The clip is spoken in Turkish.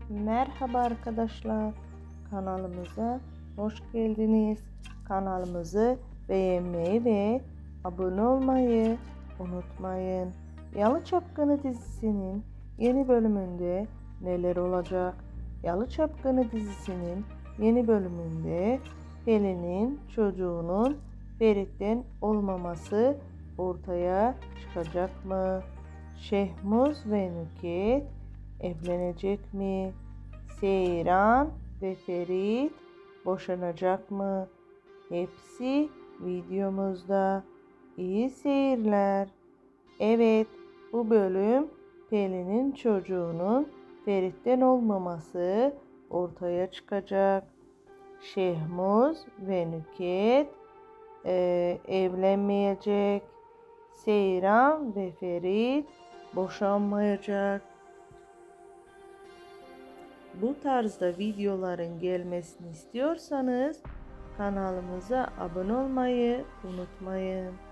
Merhaba arkadaşlar, kanalımıza hoş geldiniz. Kanalımızı beğenmeyi ve abone olmayı unutmayın. Yalı Çapkını dizisinin yeni bölümünde neler olacak? Yalı Çapkını dizisinin yeni bölümünde Pelin'in çocuğunun Ferit'ten olmaması ortaya çıkacak mı? Şehmuz ve Nükhet evlenecek mi? Seyran ve Ferit boşanacak mı? Hepsi videomuzda. İyi seyirler. Evet, bu bölüm Pelin'in çocuğunun Ferit'ten olmaması ortaya çıkacak. Şehmuz ve Nükhet evlenmeyecek. Seyran ve Ferit boşanmayacak. Bu tarzda videoların gelmesini istiyorsanız kanalımıza abone olmayı unutmayın.